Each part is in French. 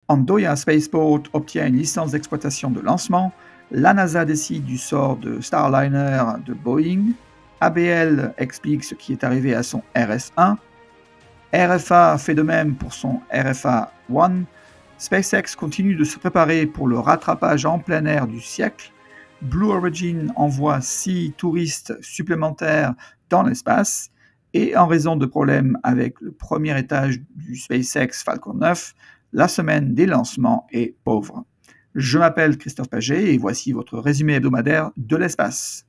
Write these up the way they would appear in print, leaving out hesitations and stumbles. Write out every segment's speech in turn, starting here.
Andoya Spaceport obtient une licence d'exploitation de lancement, la NASA décide du sort de Starliner de Boeing, ABL explique ce qui est arrivé à son RS-1, RFA fait de même pour son RFA-1, SpaceX continue de se préparer pour le rattrapage en plein air du siècle, Blue Origin envoie 6 touristes supplémentaires dans l'espace, et en raison de problèmes avec le premier étage du SpaceX Falcon 9, la semaine des lancements est pauvre. Je m'appelle Christophe Paget et voici votre résumé hebdomadaire de l'espace.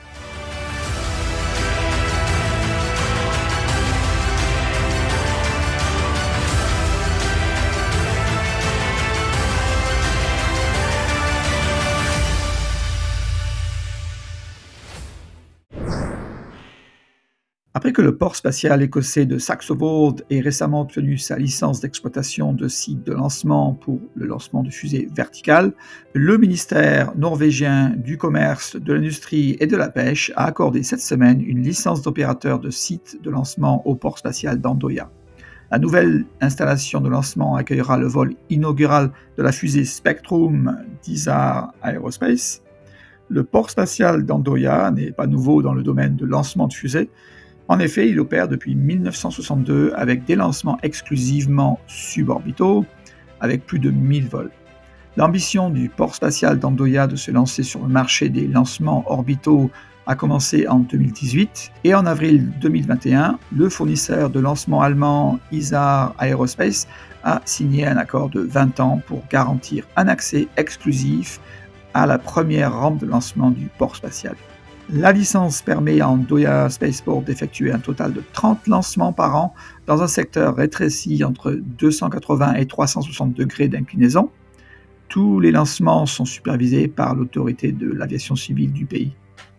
Après que le port spatial écossais de Saxo World ait récemment obtenu sa licence d'exploitation de site de lancement pour le lancement de fusées verticales, le ministère norvégien du commerce, de l'industrie et de la pêche a accordé cette semaine une licence d'opérateur de site de lancement au port spatial d'Andoya. La nouvelle installation de lancement accueillera le vol inaugural de la fusée Spectrum d'Isar Aerospace. Le port spatial d'Andoya n'est pas nouveau dans le domaine de lancement de fusées. En effet, il opère depuis 1962 avec des lancements exclusivement suborbitaux, avec plus de 1000 vols. L'ambition du port spatial d'Andoya de se lancer sur le marché des lancements orbitaux a commencé en 2018 et en avril 2021, le fournisseur de lancement allemand Isar Aerospace a signé un accord de 20 ans pour garantir un accès exclusif à la première rampe de lancement du port spatial. La licence permet à Andoya Spaceport d'effectuer un total de 30 lancements par an dans un secteur rétréci entre 280 et 360 degrés d'inclinaison. Tous les lancements sont supervisés par l'autorité de l'aviation civile du pays.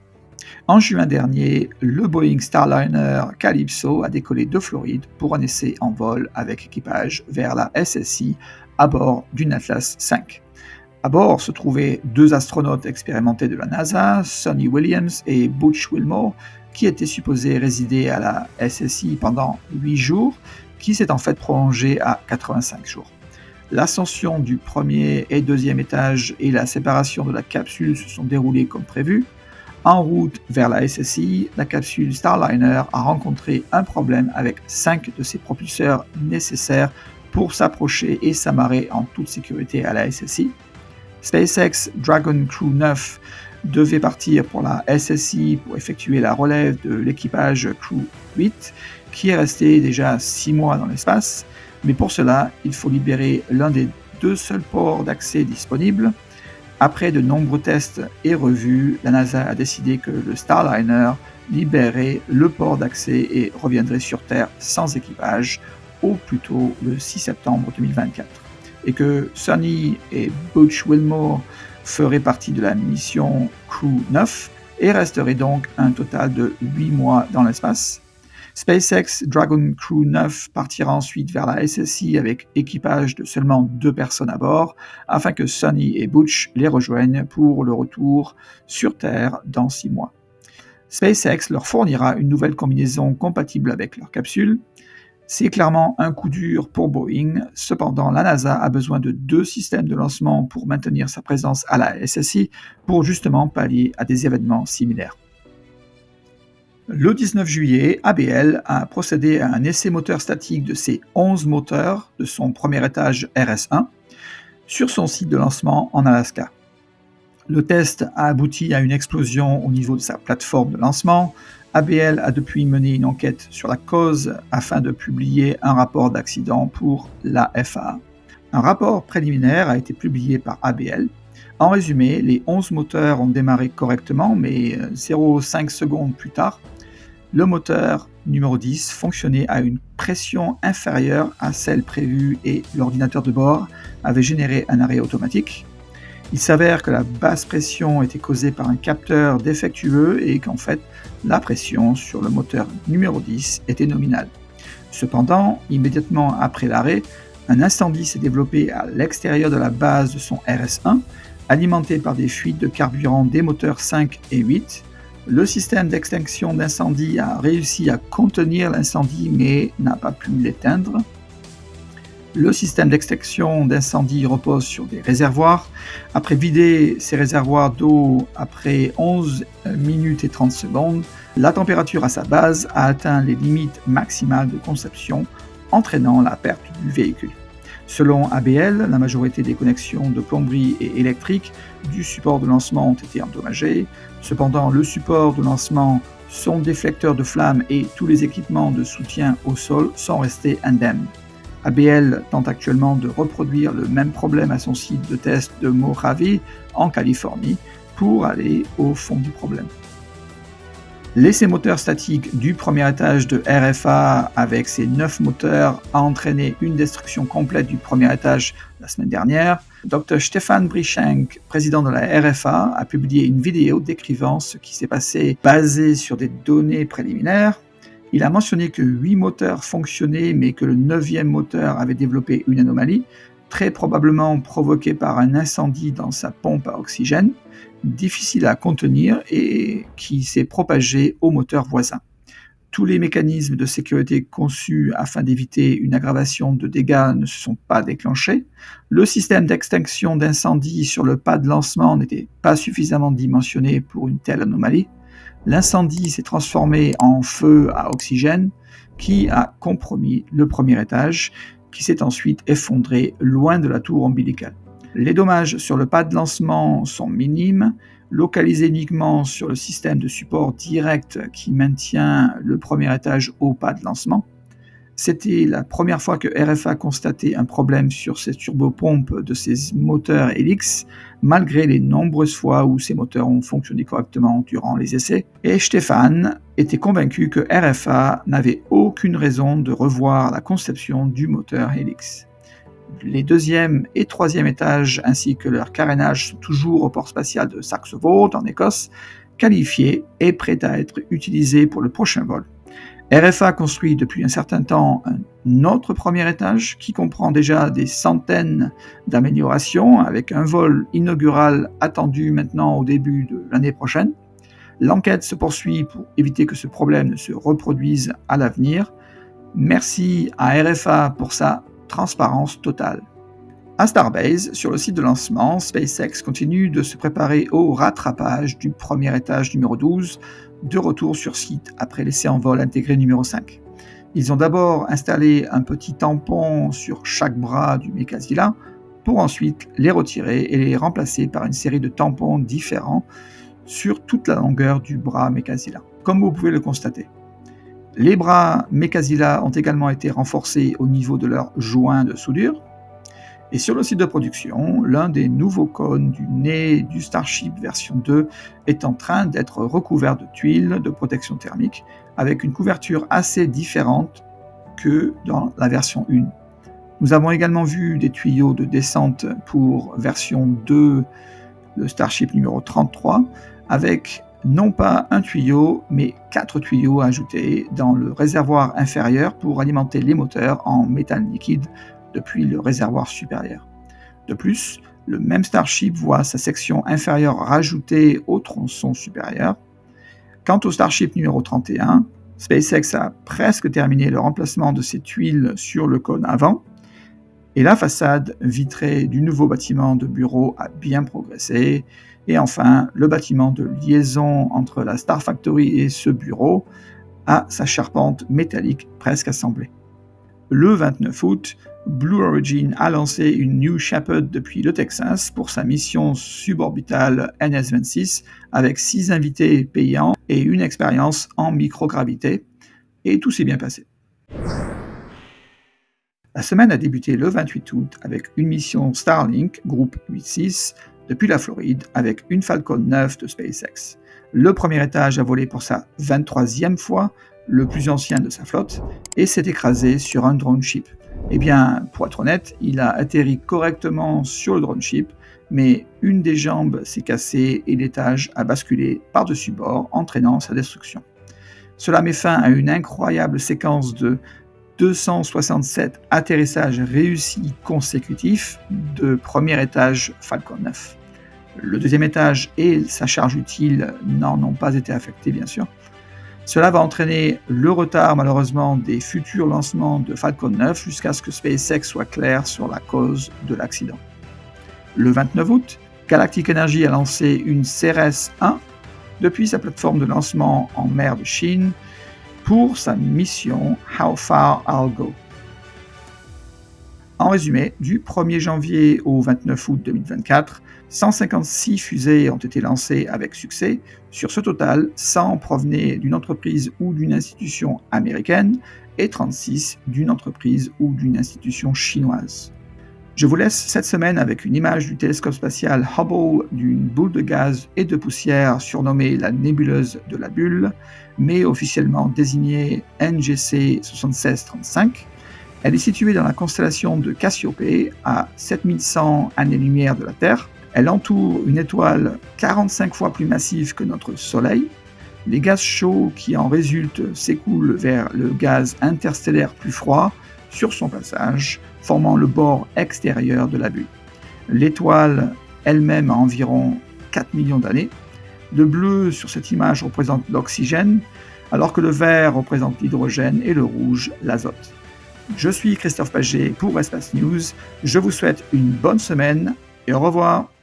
En juin dernier, le Boeing Starliner Calypso a décollé de Floride pour un essai en vol avec équipage vers la SSI à bord d'une Atlas V. À bord se trouvaient 2 astronautes expérimentés de la NASA, Sonny Williams et Butch Wilmore, qui étaient supposés résider à la SSI pendant 8 jours, qui s'est en fait prolongée à 85 jours. L'ascension du premier et deuxième étage et la séparation de la capsule se sont déroulées comme prévu. En route vers la SSI, la capsule Starliner a rencontré un problème avec 5 de ses propulseurs nécessaires pour s'approcher et s'amarrer en toute sécurité à la SSI. SpaceX Dragon Crew 9 devait partir pour la SSI pour effectuer la relève de l'équipage Crew 8, qui est resté déjà 6 mois dans l'espace, mais pour cela, il faut libérer l'un des 2 seuls ports d'accès disponibles. Après de nombreux tests et revues, la NASA a décidé que le Starliner libérerait le port d'accès et reviendrait sur Terre sans équipage, au plus tôt le 6 septembre 2024. Et que Sonny et Butch Wilmore feraient partie de la mission Crew 9 et resteraient donc un total de 8 mois dans l'espace. SpaceX Dragon Crew 9 partira ensuite vers la SSI avec équipage de seulement 2 personnes à bord, afin que Sonny et Butch les rejoignent pour le retour sur Terre dans 6 mois. SpaceX leur fournira une nouvelle combinaison compatible avec leur capsule. C'est clairement un coup dur pour Boeing, cependant la NASA a besoin de 2 systèmes de lancement pour maintenir sa présence à la SSI pour justement pallier à des événements similaires. Le 19 juillet, ABL a procédé à un essai moteur statique de ses 11 moteurs de son premier étage RS-1 sur son site de lancement en Alaska. Le test a abouti à une explosion au niveau de sa plateforme de lancement. ABL a depuis mené une enquête sur la cause afin de publier un rapport d'accident pour la FAA. Un rapport préliminaire a été publié par ABL. En résumé, les 11 moteurs ont démarré correctement, mais 0,5 secondes plus tard, le moteur numéro 10 fonctionnait à une pression inférieure à celle prévue et l'ordinateur de bord avait généré un arrêt automatique. Il s'avère que la basse pression était causée par un capteur défectueux et qu'en fait, la pression sur le moteur numéro 10 était nominale. Cependant, immédiatement après l'arrêt, un incendie s'est développé à l'extérieur de la base de son RS-1, alimenté par des fuites de carburant des moteurs 5 et 8. Le système d'extinction d'incendie a réussi à contenir l'incendie mais n'a pas pu l'éteindre. Le système d'extinction d'incendie repose sur des réservoirs. Après vider ces réservoirs d'eau après 11 minutes et 30 secondes, la température à sa base a atteint les limites maximales de conception, entraînant la perte du véhicule. Selon ABL, la majorité des connexions de plomberie et électrique du support de lancement ont été endommagées. Cependant, le support de lancement, son déflecteur de flammes et tous les équipements de soutien au sol sont restés indemnes. ABL tente actuellement de reproduire le même problème à son site de test de Mojave, en Californie, pour aller au fond du problème. L'essai moteur statique du premier étage de RFA avec ses 9 moteurs a entraîné une destruction complète du premier étage la semaine dernière. Dr Stefan Brischenk, président de la RFA, a publié une vidéo décrivant ce qui s'est passé basé sur des données préliminaires. Il a mentionné que 8 moteurs fonctionnaient mais que le 9e moteur avait développé une anomalie, très probablement provoquée par un incendie dans sa pompe à oxygène, difficile à contenir et qui s'est propagé au moteur voisin. Tous les mécanismes de sécurité conçus afin d'éviter une aggravation de dégâts ne se sont pas déclenchés. Le système d'extinction d'incendie sur le pas de lancement n'était pas suffisamment dimensionné pour une telle anomalie. L'incendie s'est transformé en feu à oxygène qui a compromis le premier étage, qui s'est ensuite effondré loin de la tour ombilicale. Les dommages sur le pas de lancement sont minimes, localisés uniquement sur le système de support direct qui maintient le premier étage au pas de lancement. C'était la première fois que RFA constatait un problème sur ces turbopompes de ses moteurs Helix, malgré les nombreuses fois où ces moteurs ont fonctionné correctement durant les essais. Et Stefan était convaincu que RFA n'avait aucune raison de revoir la conception du moteur Helix. Les deuxième et troisième étages ainsi que leur carénage sont toujours au port spatial de Saxo Vault en Écosse, qualifiés et prêts à être utilisés pour le prochain vol. RFA construit depuis un certain temps un autre premier étage qui comprend déjà des centaines d'améliorations avec un vol inaugural attendu maintenant au début de l'année prochaine. L'enquête se poursuit pour éviter que ce problème ne se reproduise à l'avenir. Merci à RFA pour sa transparence totale. À Starbase, sur le site de lancement, SpaceX continue de se préparer au rattrapage du premier étage numéro 12, de retour sur site après l'essai en vol intégré numéro 5. Ils ont d'abord installé un petit tampon sur chaque bras du Mechazilla pour ensuite les retirer et les remplacer par une série de tampons différents sur toute la longueur du bras Mechazilla, comme vous pouvez le constater. Les bras Mechazilla ont également été renforcés au niveau de leurs joints de soudure. Et sur le site de production, l'un des nouveaux cônes du nez du Starship version 2 est en train d'être recouvert de tuiles de protection thermique avec une couverture assez différente que dans la version 1. Nous avons également vu des tuyaux de descente pour version 2, le Starship numéro 33, avec non pas un tuyau, mais 4 tuyaux ajoutés dans le réservoir inférieur pour alimenter les moteurs en métal liquide depuis le réservoir supérieur. De plus, le même Starship voit sa section inférieure rajoutée au tronçon supérieur. Quant au Starship numéro 31, SpaceX a presque terminé le remplacement de ses tuiles sur le cône avant, et la façade vitrée du nouveau bâtiment de bureau a bien progressé. Et enfin, le bâtiment de liaison entre la Star Factory et ce bureau a sa charpente métallique presque assemblée. Le 29 août, Blue Origin a lancé une New Shepard depuis le Texas pour sa mission suborbitale NS-26 avec 6 invités payants et une expérience en microgravité, et tout s'est bien passé. La semaine a débuté le 28 août avec une mission Starlink, groupe 8-6, depuis la Floride avec une Falcon 9 de SpaceX. Le premier étage a volé pour sa 23e fois, le plus ancien de sa flotte, et s'est écrasé sur un drone ship. Eh bien, pour être honnête, il a atterri correctement sur le drone ship, mais une des jambes s'est cassée et l'étage a basculé par-dessus bord, entraînant sa destruction. Cela met fin à une incroyable séquence de 267 atterrissages réussis consécutifs de premier étage Falcon 9. Le deuxième étage et sa charge utile n'en ont pas été affectés, bien sûr. Cela va entraîner le retard malheureusement des futurs lancements de Falcon 9 jusqu'à ce que SpaceX soit clair sur la cause de l'accident. Le 29 août, Galactic Energy a lancé une CRS-1 depuis sa plateforme de lancement en mer de Chine pour sa mission How Far I'll Go. En résumé, du 1er janvier au 29 août 2024, 156 fusées ont été lancées avec succès. Sur ce total, 100 provenaient d'une entreprise ou d'une institution américaine et 36 d'une entreprise ou d'une institution chinoise. Je vous laisse cette semaine avec une image du télescope spatial Hubble d'une boule de gaz et de poussière surnommée la nébuleuse de la bulle, mais officiellement désignée NGC 7635. Elle est située dans la constellation de Cassiopée, à 7100 années-lumière de la Terre. Elle entoure une étoile 45 fois plus massive que notre Soleil. Les gaz chauds qui en résultent s'écoulent vers le gaz interstellaire plus froid sur son passage, formant le bord extérieur de la bulle. L'étoile elle-même a environ 4 millions d'années. Le bleu sur cette image représente l'oxygène, alors que le vert représente l'hydrogène et le rouge l'azote. Je suis Christophe Paget pour Espace News. Je vous souhaite une bonne semaine et au revoir.